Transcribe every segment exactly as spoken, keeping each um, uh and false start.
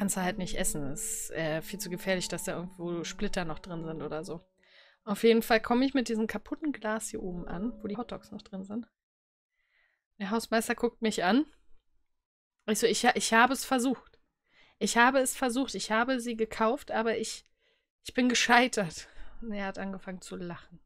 kannst du halt nicht essen. Das ist äh, viel zu gefährlich, dass da irgendwo Splitter noch drin sind oder so. Auf jeden Fall komme ich mit diesem kaputten Glas hier oben an, wo die Hotdogs noch drin sind. Der Hausmeister guckt mich an. Ich so, ich, ich habe es versucht. Ich habe es versucht. Ich habe sie gekauft, aber ich, ich bin gescheitert. Und er hat angefangen zu lachen.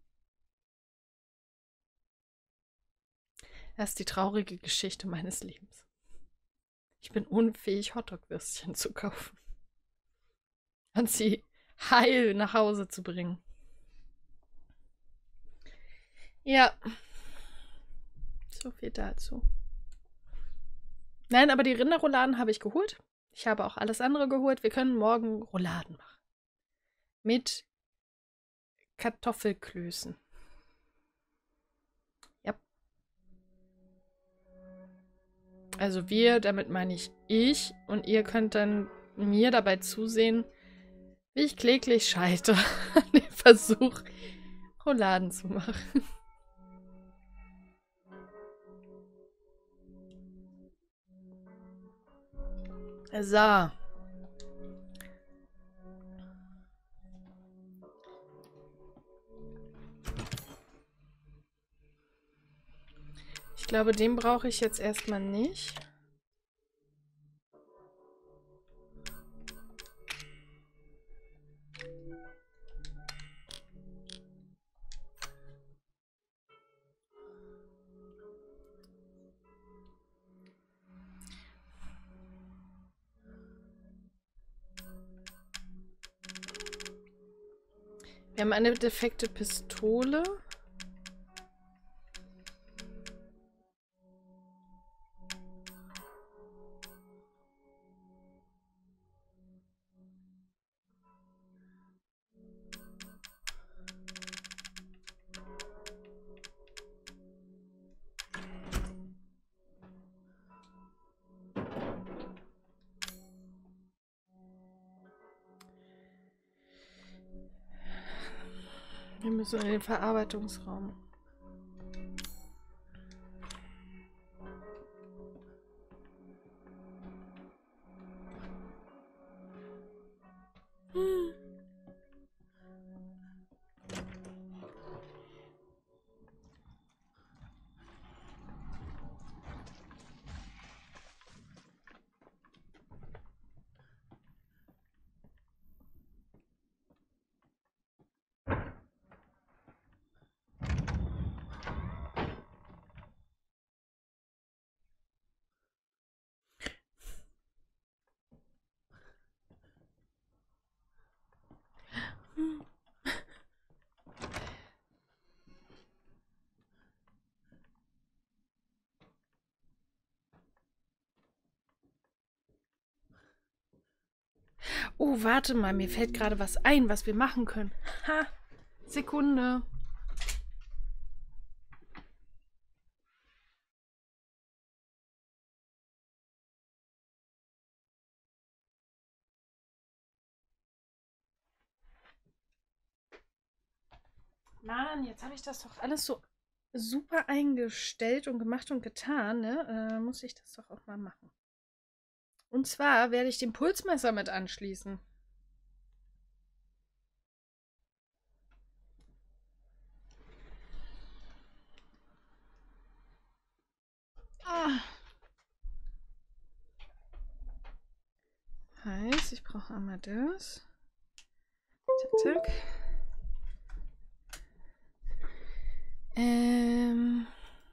Das ist die traurige Geschichte meines Lebens. Ich bin unfähig, Hotdog-Würstchen zu kaufen. Und sie heil nach Hause zu bringen. Ja. So viel dazu. Nein, aber die Rinderrouladen habe ich geholt. Ich habe auch alles andere geholt. Wir können morgen Rouladen machen. Mit Kartoffelklößen. Ja. Also wir, damit meine ich ich. Und ihr könnt dann mir dabei zusehen, wie ich kläglich scheitere an dem Versuch, Rouladen zu machen. So. Ich glaube, den brauche ich jetzt erstmal nicht. Wir haben eine defekte Pistole. Wir müssen in den Verarbeitungsraum. Hm. Oh, warte mal, mir fällt gerade was ein, was wir machen können. Ha, Sekunde. Mann, jetzt habe ich das doch alles so super eingestellt und gemacht und getan, ne? Äh, muss ich das doch auch mal machen. Und zwar werde ich den Pulsmesser mit anschließen. Ah. Heißt, ich brauche einmal das. Zack, zack. Ähm.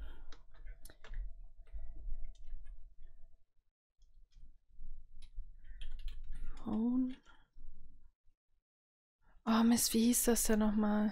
Phone. Oh Mist, wie hieß das denn nochmal?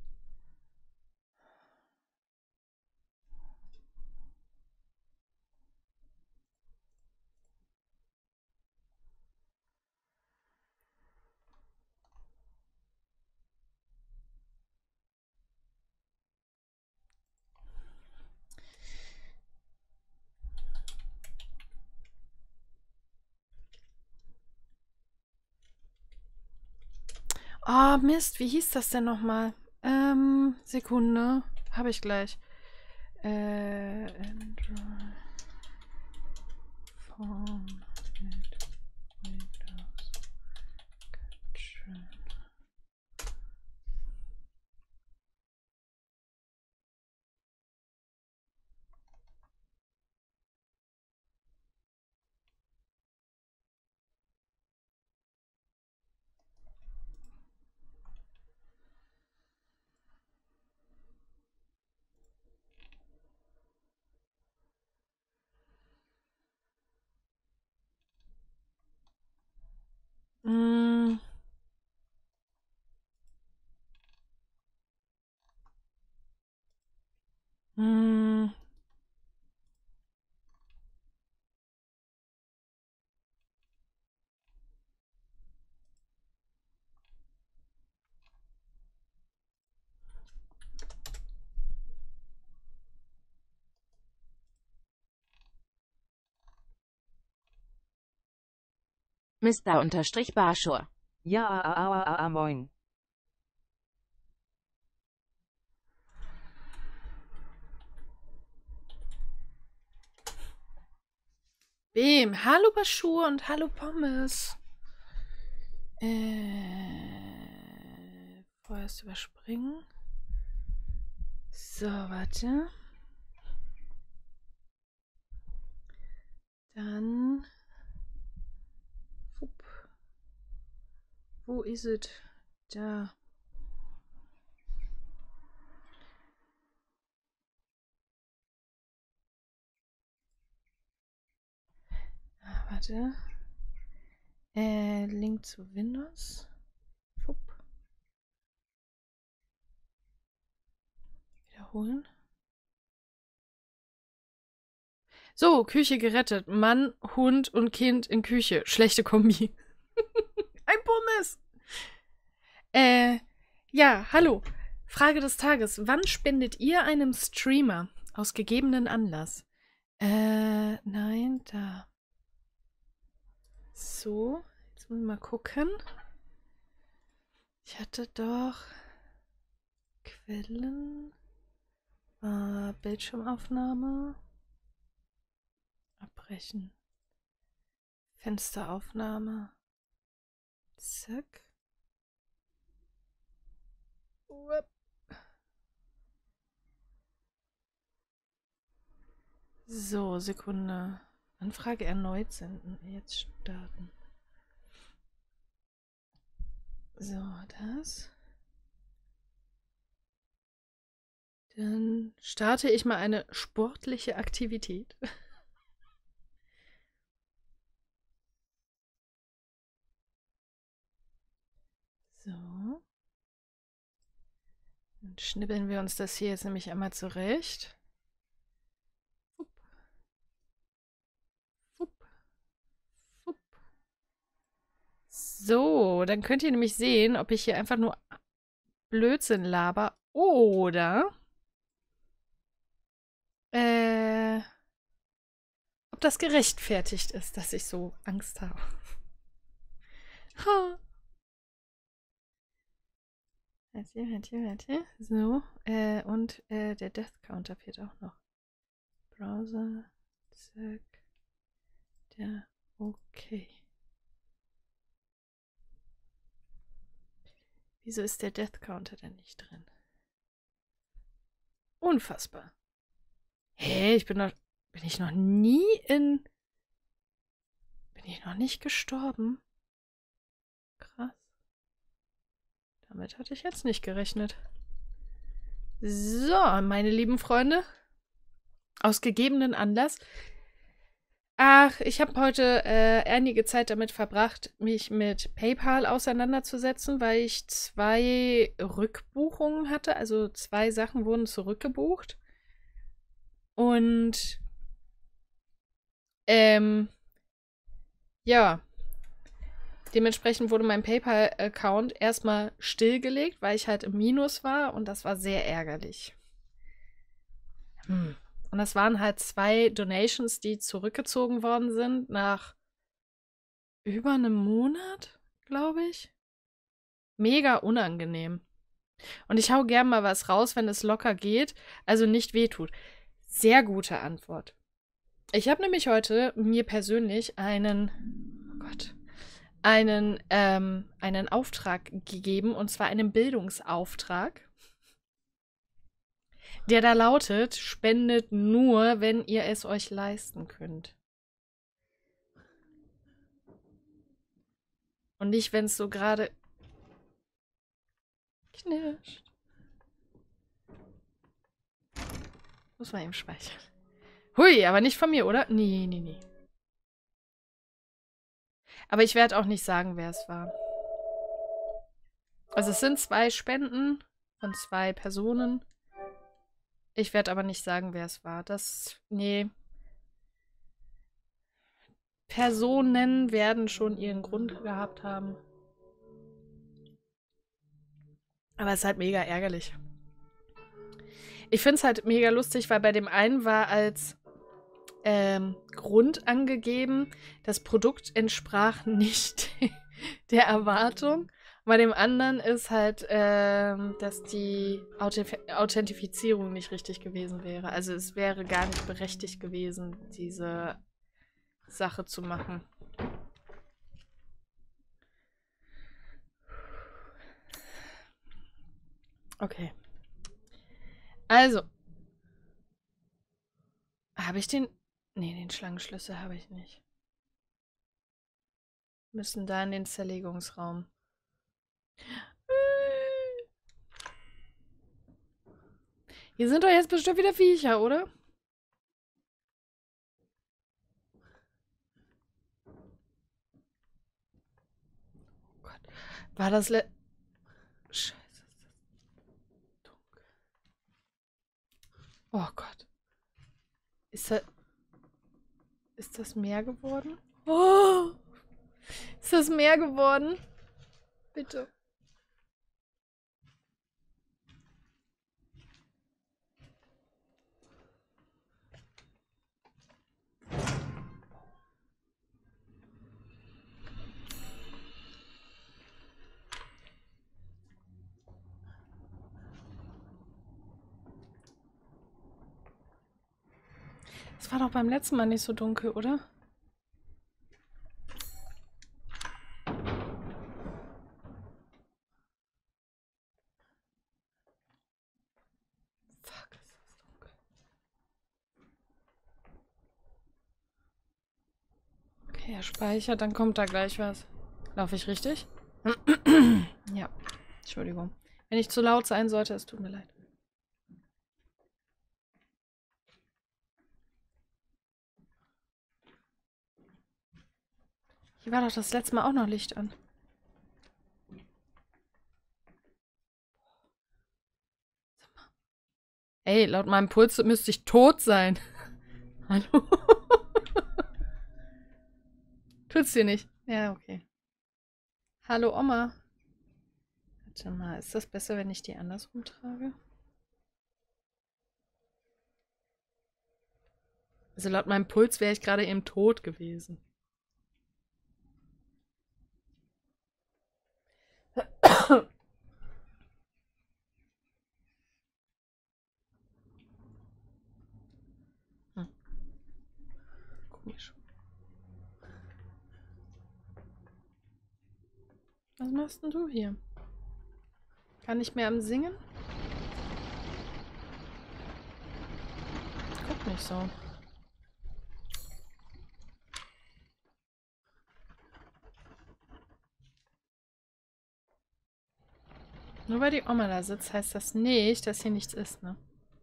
Oh Mist, wie hieß das denn nochmal? Ähm, Sekunde. Habe ich gleich. Äh, Android. Phone. Mm. Mm. Mister unterstrich Barschur. Ja, a, a, a, a, a, moin. Wem? Hallo Baschur und hallo Pommes. Äh, vorerst überspringen. So, warte. Dann. Wupp. Wo ist es? Da. Ah, warte. Äh, Link zu Windows. Wupp. Wiederholen. So, Küche gerettet. Mann, Hund und Kind in Küche. Schlechte Kombi. Ein Pommes. Äh, ja, hallo. Frage des Tages. Wann spendet ihr einem Streamer aus gegebenen Anlass? Äh, nein, da. So, jetzt muss ich mal gucken. Ich hatte doch Quellen. Äh, Bildschirmaufnahme. Abbrechen. Fensteraufnahme. Zack. Uap. So, Sekunde. Anfrage erneut senden. Jetzt starten. So, das. Dann starte ich mal eine sportliche Aktivität. So. Dann schnibbeln wir uns das hier jetzt nämlich einmal zurecht. Wupp. Wupp. Wupp. So, dann könnt ihr nämlich sehen, ob ich hier einfach nur Blödsinn laber oder äh, ob das gerechtfertigt ist, dass ich so Angst habe. Warte, warte, warte. So, äh, und äh, der Death Counter fehlt auch noch. Browser, zack. Der, okay. Wieso ist der Death Counter denn nicht drin? Unfassbar. Hä, ich bin noch, bin ich noch nie in, bin ich noch nicht gestorben? Krass. Damit hatte ich jetzt nicht gerechnet. So, meine lieben Freunde, aus gegebenen Anlass. Ach, ich habe heute äh, einige Zeit damit verbracht, mich mit PayPal auseinanderzusetzen, weil ich zwei Rückbuchungen hatte. Also zwei Sachen wurden zurückgebucht. Und ähm, ja, dementsprechend wurde mein PayPal-Account erstmal stillgelegt, weil ich halt im Minus war und das war sehr ärgerlich. Hm. Und das waren halt zwei Donations, die zurückgezogen worden sind nach über einem Monat, glaube ich. Mega unangenehm. Und ich hau gern mal was raus, wenn es locker geht, also nicht wehtut. Sehr gute Antwort. Ich habe nämlich heute mir persönlich einen, oh Gott, einen, ähm, einen Auftrag gegeben, und zwar einen Bildungsauftrag, der da lautet: Spendet nur, wenn ihr es euch leisten könnt. Und nicht, wenn es so gerade knirscht. Muss man eben speichern. Hui, aber nicht von mir, oder? Nee, nee, nee. Aber ich werde auch nicht sagen, wer es war. Also es sind zwei Spenden von zwei Personen. Ich werde aber nicht sagen, wer es war. Das, nee. Personen werden schon ihren Grund gehabt haben. Aber es ist halt mega ärgerlich. Ich finde es halt mega lustig, weil bei dem einen war als ähm, Grund angegeben, das Produkt entsprach nicht der Erwartung. Bei dem anderen ist halt, ähm, dass die Authif Authentifizierung nicht richtig gewesen wäre. Also es wäre gar nicht berechtigt gewesen, diese Sache zu machen. Okay. Also. Habe ich den... Nee, den Schlangenschlüssel habe ich nicht. Müssen da in den Zerlegungsraum. Hier sind doch jetzt bestimmt wieder Viecher, oder? Oh Gott. War das le... Scheiße, ist das dunkel. Oh Gott. Ist das... Ist das Meer geworden? Oh! Ist das Meer geworden? Bitte. Es war doch beim letzten Mal nicht so dunkel, oder? Fuck, ist das dunkel. Okay, er speichert, dann kommt da gleich was. Laufe ich richtig? Ja, Entschuldigung. Wenn ich zu laut sein sollte, es tut mir leid. Hier war doch das letzte Mal auch noch Licht an. Ey, laut meinem Puls müsste ich tot sein. Hallo? Tut's dir nicht? Ja, okay. Hallo, Oma. Warte mal, ist das besser, wenn ich die andersrum trage? Also laut meinem Puls wäre ich gerade eben tot gewesen. Hm. Komisch. Was machst denn du hier? Kann ich mehr am Singen? Guck nicht so. Nur weil die Oma da sitzt, heißt das nicht, dass hier nichts ist, ne?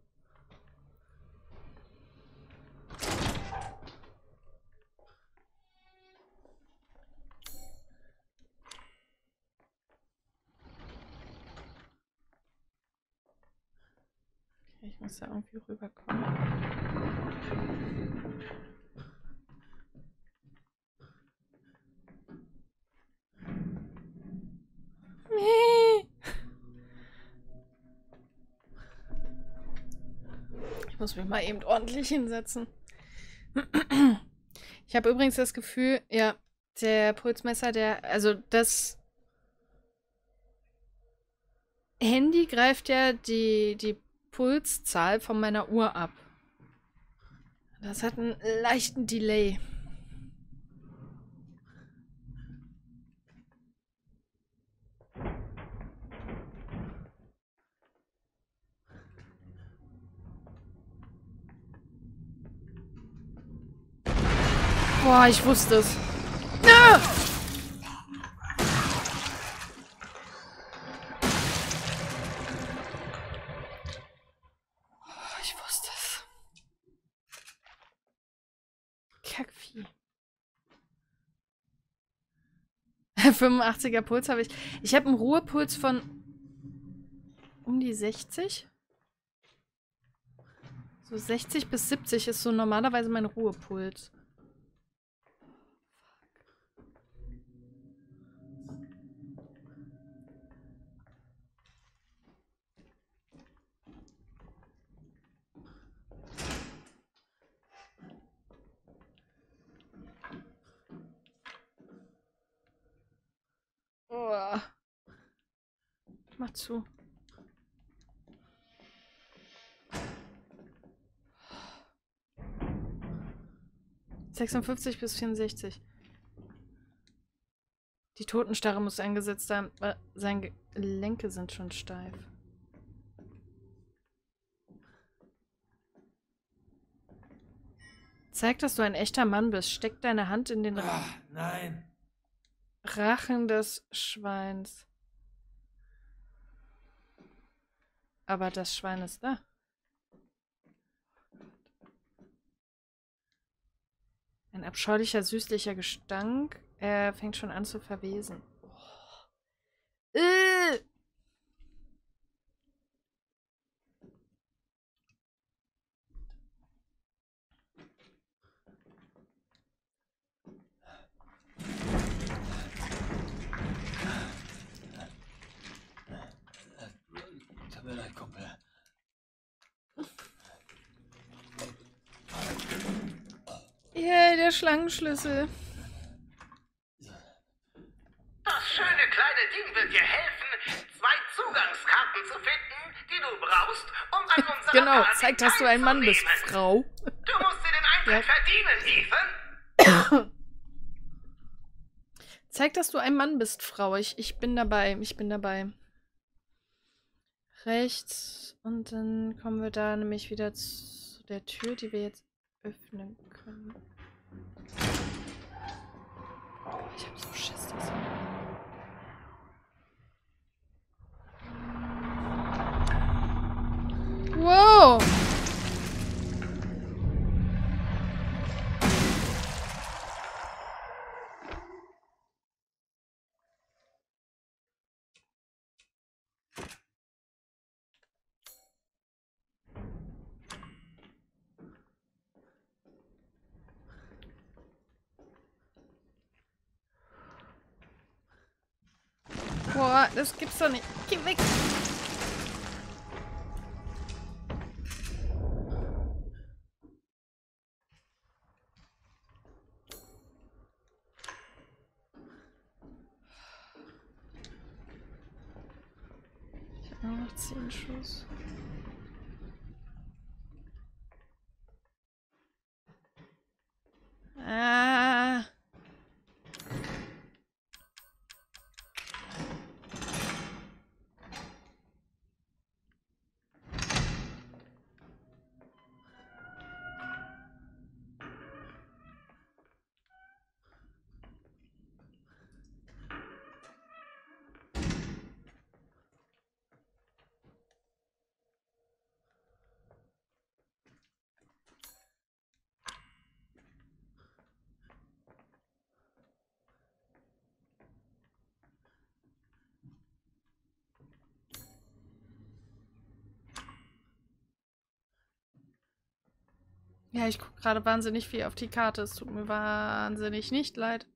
Okay, ich muss da irgendwie rüberkommen. Ich muss mich mal eben ordentlich hinsetzen. Ich habe übrigens das Gefühl, ja, der Pulsmesser, der, also das Handy greift ja die, die Pulszahl von meiner Uhr ab. Das hat einen leichten Delay. Boah, ich wusste es. Ah! Oh, ich wusste es. Kackvieh. fünfundachtziger Puls habe ich. Ich habe einen Ruhepuls von um die sechzig. So sechzig bis siebzig ist so normalerweise mein Ruhepuls. Oh. Mach zu. sechsundfünfzig bis vierundsechzig. Die Totenstarre muss eingesetzt sein, weil seine Gelenke sind schon steif. Zeig, dass du ein echter Mann bist. Steck deine Hand in den Ah, nein. Rachen des Schweins. Aber das Schwein ist da. Ein abscheulicher, süßlicher Gestank. Er fängt schon an zu verwesen. Oh. Äh. Tut mir leid, Kumpel. Yay, der Schlangenschlüssel. Das schöne kleine Ding wird dir helfen, zwei Zugangskarten zu finden, die du brauchst, um an unserer Genau, Party zeig, dass du ein Mann bist, teilzunehmen. Frau. Du musst dir den Eintritt Ja. verdienen, Ethan. Zeig, dass du ein Mann bist, Frau. Ich, ich bin dabei. Ich bin dabei. Rechts. Und dann kommen wir da nämlich wieder zu der Tür, die wir jetzt öffnen können. Oh, ich hab so Schiss, das. Wow! Boah, das gibt's doch nicht. Geh weg! Ich hab nur noch zehn Schuss. Ah. Ja, ich gucke gerade wahnsinnig viel auf die Karte. Es tut mir wahnsinnig nicht leid.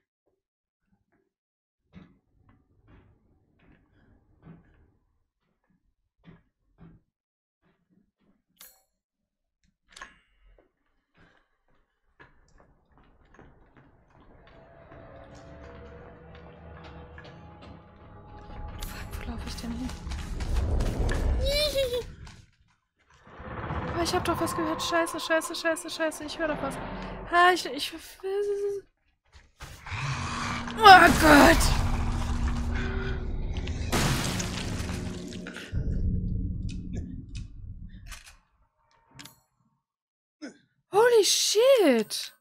Fuck, wo laufe ich denn hin? Oh, ich hab doch was gehört. Scheiße, scheiße, scheiße, scheiße. Ich höre doch was. Ha, ich, ich... Oh Gott! Holy shit!